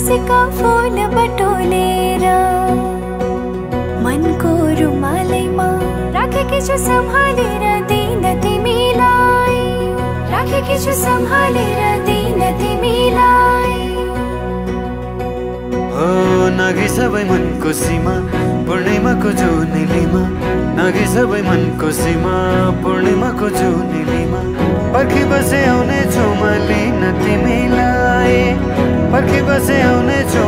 खुसीका फूल बटोलेर मनको रुमालैमा राखेकी छु सम्हालेर दिन तिमीलाई, राखेकी छु सम्हालेर दिन तिमीलाई। हो नागे सबै मनको सीमा पूर्णिमाको जुनेलीमा, नागे सबै मनको सीमा पूर्णिमाको जुनेलीमा। पर्खी बसे आउने छु म लिन तिमीलाई, पर्खी बसे आउने छु